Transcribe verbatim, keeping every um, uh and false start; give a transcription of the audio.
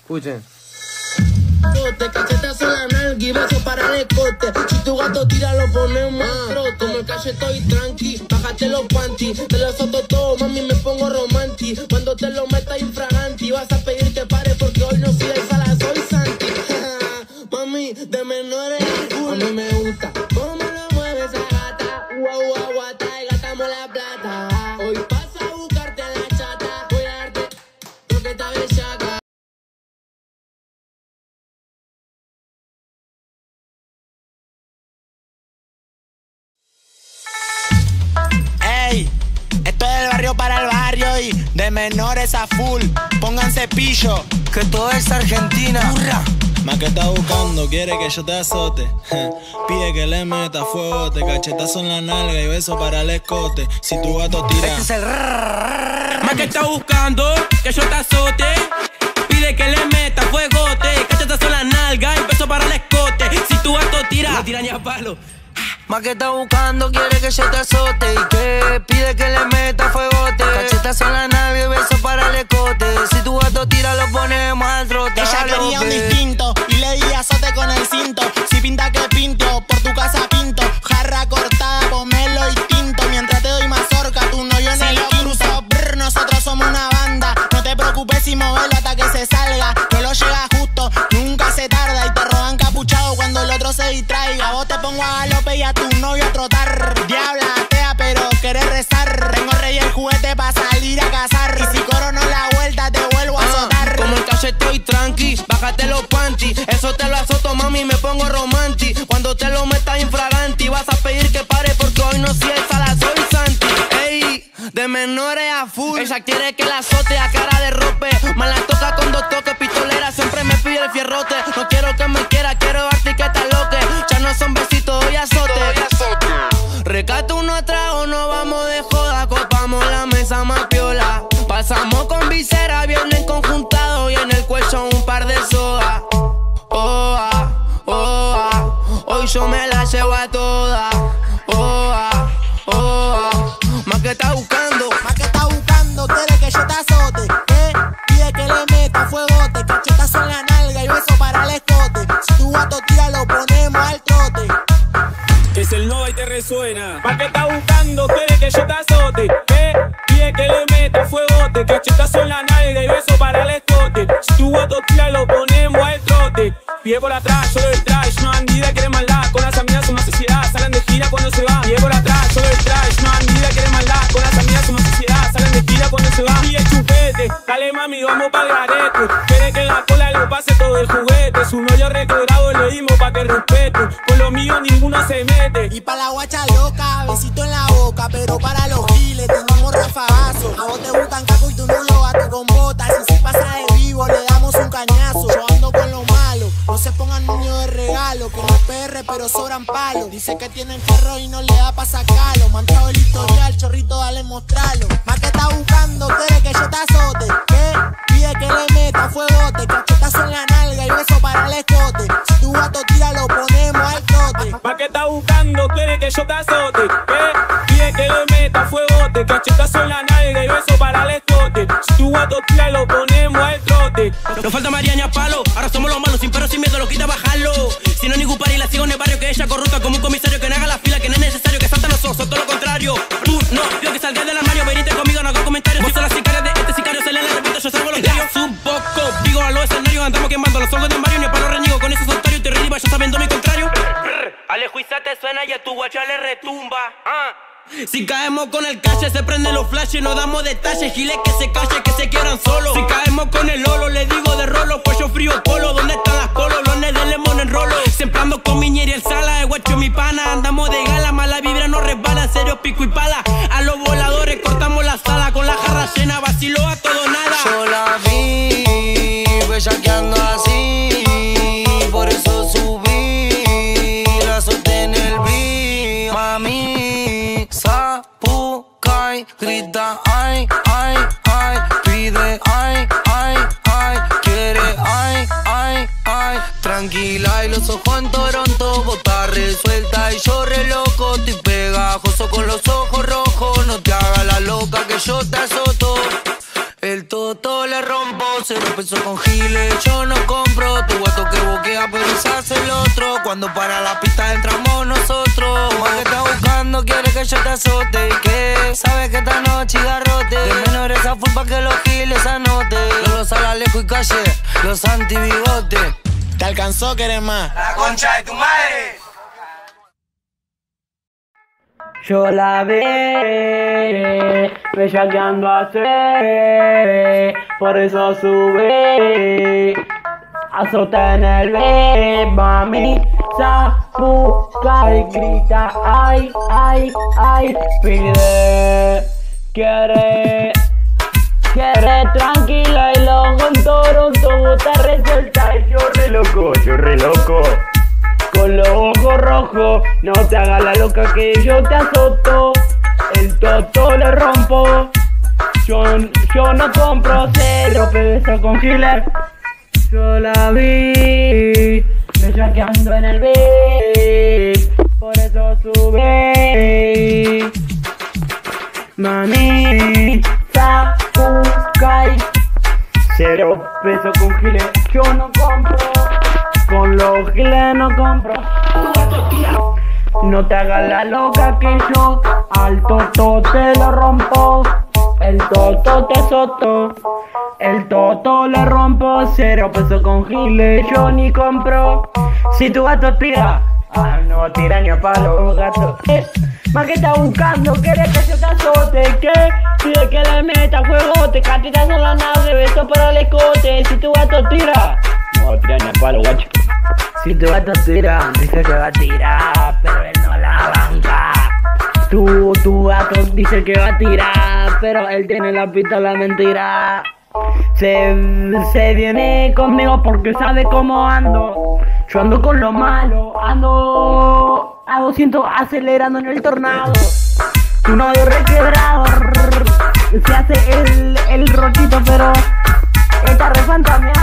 Escuchen. Cachetazo en la nalga y beso para el escote. Si tu gato tira lo ponemos al trote. Como el calle estoy tranqui, bájate los panties. Te lo soto todo, mami, me pongo romanti. Cuando te lo metas infraganti, vas a pedir que pare porque hoy no soy el sala, soy Santi. Mami, de menores a full. A mí me gusta cómo lo mueve esa gata. Guau, guau, guata y gastamos la plata. Hoy paso a buscarte a la chata. Voy a darte lo que está bellaca. Esto es del barrio para el barrio y de menores a full. Pónganse pillo, que todo es Argentina. ¡Hurra! Más que está buscando, quiere que yo te azote. Pide que le meta fuegote, cachetazo en la nalga y beso para el escote. Si tu gato tira. Este es el rrrr. Más que está buscando, que yo te azote. Pide que le meta fuegote, cachetazo en la nalga y beso para el escote. Si tu gato tira, no tira ni a palo. Más que está buscando, quiere que yo te azote. Y que pide que le meta fuegote, cachetazo en la nalga y beso para el escote. Si tu gato tira, lo ponemos al trote. Ella quería un distinto y le di azote con el cinto. Si pinta que pinto, por tu casa pinto. Jarra cortada, pomelo y tinto. Mientras te doy mazorca, tu novio en el quinto. Brr, nosotros somos una banda. No te preocupes si movelo hasta que se salga. Que lo llega justo, nunca se tarda. Y te roban capuchado cuando el otro se distraiga. A vos te pongo a galope y a tu novio a trotar. Diabla, atea, pero querés rezar. Tengo rey el juguete pa' salir a cazar. Y si corono la vuelta te vuelvo a azotar. Ah, como el calle estoy tranqui, bájate los panties. Eso te lo azoto, mami, me pongo romanti. Cuando te lo metas infraganti, vas a pedir que pare porque hoy no soy el sala, soy Santi. Ey, de menores a full. Ella quiere que la azote a cara de rope. Me la toca con dos toques, pistolera, siempre me pide el fierrote. No quiero que me quiera, quiero darte y que te aloque. Ya no son besitos, hoy azote. Recato uno atrás o no vamos de joda. Copamos la mesa más piola. Pasamos con visera, viernes conjuntado y en el cuello un par de sogas. Oh, ah, oh, ah. Hoy yo me la llevo a toda. Oh, ah, oh, ah. Más que está buscando, más que está buscando, quiere que yo te azote. ¿Qué? Pide que le meta fuegote, cachetazo en la nalga y beso para el escote. Si tu gato tira, lo ponemos al trote. Es el Nova y te resuena. Más que está buscando, quiere que yo te azote. ¿Qué? Pide que le meta fuegote, cachetazo en la nalga y beso para el escote. Si tu gato tira, lo ponemos al trote. Pide por atrás, yo lo detrás, una bandida quiere maldad. Con las amigas una sociedad, salen de gira cuando se va. Pide por atrás, yo lo detrás, una bandida quiere maldad. Con las amigas una sociedad, salen de gira cuando se va. Pide chupete, dale mami, vamos pa'l garete. Quiere que en la cola le pase todo el juguete. Su novio recobrado le dimos pa' que respete. Con lo mío ninguno se mete. Y pa' la guacha loca, besito en la boca. Pero para los giles tenemos rafagazos. A vos te gustan caco y tú no lo gato con botas. Si se pasa de vivo le damos un cañazo. Yo ando con lo malo, no se pongan niños de regalo. Que no P R pero sobran palos. Dice que tienen carro y no le da pa' sacarlo. Manchado el historial, chorrito dale mostrarlo. Más que está buscando, quiere que yo te azote. ¿Qué? Pide que le meta fuegote, cachetazo en la nalga y beso para el escote. Si tu gato tira lo ponemos al trote. Más que está buscando, quiere que yo te azote. ¿Qué? Pide que le meta fuegote, cachetazo en la nalga y beso para el escote. Si tu gato tira lo ponemos al trote. no falta Mariaña palo, ahora somos los malos, sin pero sin miedo, lo quita bajarlo. Si no ningún pari la sigo en el barrio, que ella corrupta como un comisario, que no haga la fila, que no es necesario, que saltan los osos, todo lo contrario. Tú no, yo que salgas del armario, venite conmigo, no hago comentarios. Vos sos la sicaria de este sicario, se le la repito, yo salvo los diarios. Un poco, digo a los escenarios, andamos quemando los soldos de Mario, ni a palo reniego con esos soltarios, te reíba, ya sabiendo mi contrario. Alejuiza te suena y a tu guacha le retumba. Ah. Si caemos con el calle, se prenden los flashes, no damos detalles, giles que se calle, que se quieran solos. Si caemos con el lolo, le digo de rolo, cuello frío polo, ¿dónde están las colos? Los de lemon en rolo, siempre ando con Miñera y el Sala, de guacho mi pana, andamos de gala, mala vibra no resbala, serio pico y pala. A los voladores cortamos la sala, con la jarra llena, vaciló a todo nada. Yo la vi, bellaqueando así, por eso subí, la solté en el beat, mami. Sapucay, grita ay, ay, ay, pide ay, ay, ay, quiere ay, ay, ay. Tranquila y los ojos en Toronto, bota resuelta y yo re loco. Estoy pegajoso con los ojos rojos, no te hagas la loca que yo te azoto. El toto le rompo, cero pesos con giles. yo no compro. Tu guato que boquea pero se hace el otro. Cuando para la pista entramos nosotros. Más que está buscando quiere que yo te azote. ¿Y qué? Sabes que esta noche garrote. De menores a full pa' que los giles anote. Los Salalejo y Calle, los anti-bigote. ¿Te alcanzó, querés más? La concha de tu madre. Yo la vi, bellaqueando así, por eso subí, azota en el beat, mami, zapuca y grita, ay, ay, ay, pide, quiere, quiere tranquila y luego en Toronto te resuelta y yo re loco, yo re loco. Con los ojos rojos, no te hagas la loca que yo te azoto. El toto le rompo. Yo, yo no compro cero, peso con giles. Yo la vi, bellaqueando en el beat. Por eso subí. Mami, Sakukai. Cero peso con giles, yo no compro. Con los giles no compro. No te hagas la loca que yo al toto te lo rompo. El toto te soto. El toto le rompo. Cero peso con giles yo ni compro. Si tu gato tira, ah, no tira ni a palo, gato. Eh, más que está buscando, quiere que yo te azote. ¿Qué? Pide que le meta fuego. Te catitas en la nave, beso para el escote. Si tu gato tira, no tira ni a palo, guacho. Si tu gato tira, dice que va a tirar, pero él no la banca. Tu, tu gato dice que va a tirar, pero él tiene la pistola mentira. Se, se viene conmigo porque sabe cómo ando. Yo ando con lo malo, ando a doscientos acelerando en el tornado. Tu novio requebrado, se hace el, el rochito, pero esta refan también.